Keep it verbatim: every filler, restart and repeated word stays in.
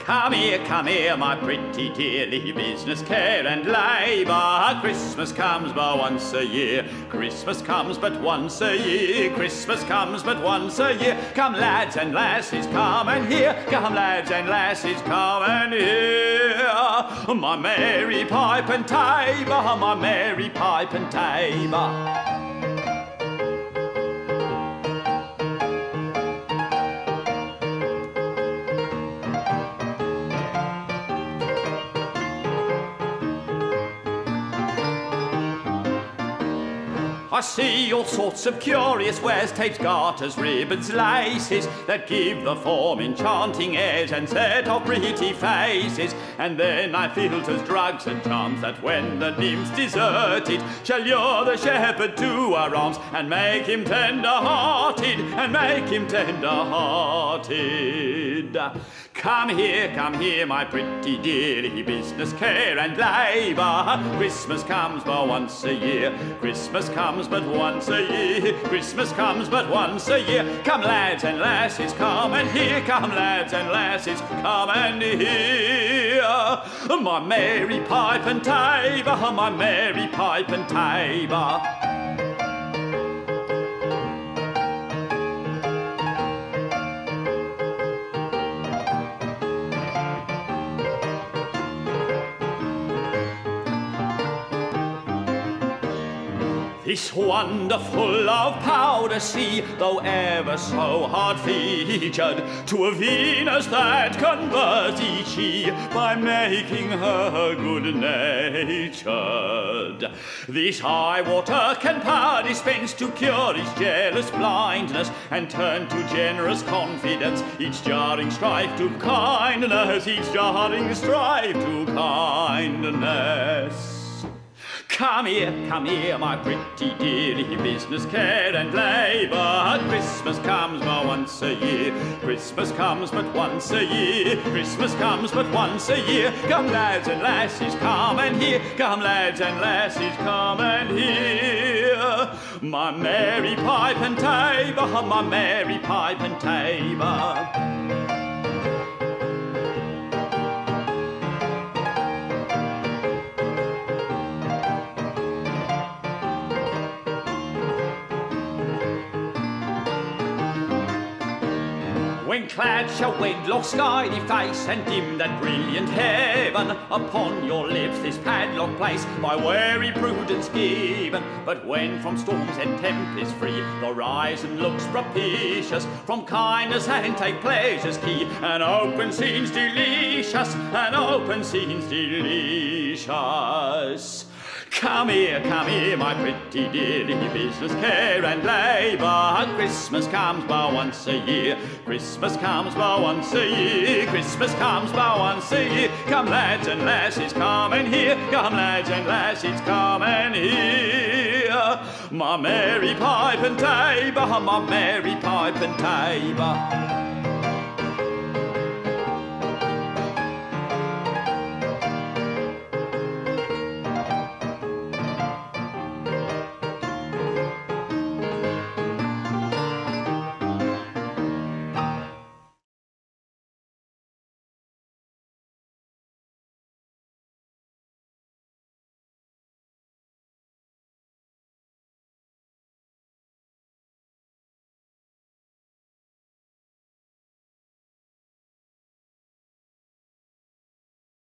Come here, come here, my pretty dearly, business, care and labour. Christmas comes but once a year, Christmas comes but once a year, Christmas comes but once a year. Come lads and lassies, come and hear, come lads and lassies, come and hear. My merry pipe and tabor, my merry pipe and tabor. I see all sorts of curious wares, tapes, garters, ribbons, laces, that give the form enchanting airs and set off pretty faces. And then I filters drugs and charms that when the nymph's deserted shall lure the shepherd to our arms and make him tender-hearted, and make him tender-hearted. Come here, come here, my pretty dearly, business, care and labour. Christmas comes but once a year, Christmas comes but once a year, Christmas comes but once a year. Come lads and lassies, come and hear, come lads and lassies, come and hear. My merry pipe and tabor, my merry pipe and tabor. This wonderful of powder sea, though ever so hard-featured, to a Venus that converts each she by making her good-natured. This high water can power dispense to cure his jealous blindness, and turn to generous confidence each jarring strife to kindness, each jarring strife to kindness. Come here, come here, my pretty dearly, business, care and labour. Christmas comes but once a year, Christmas comes but once a year, Christmas comes but once a year. Come lads and lassies, come and hear, come lads and lassies, come and hear. My merry pipe and tabor, my merry pipe and tabor. When clad shall wedlock's skyey face and dim that brilliant heaven, upon your lips this padlock place by wary prudence given. But when from storms and tempests free the horizon looks propitious, from kindness and take pleasure's key, an open scene's delicious, an open scene's delicious. Come here, come here, my pretty dearly, business, care and labour. Christmas comes but once a year, Christmas comes but once a year, Christmas comes but once a year. Come lads and lassies, come and hear, come lads and lassies, come and hear. My merry pipe and tabor, my merry pipe and tabor.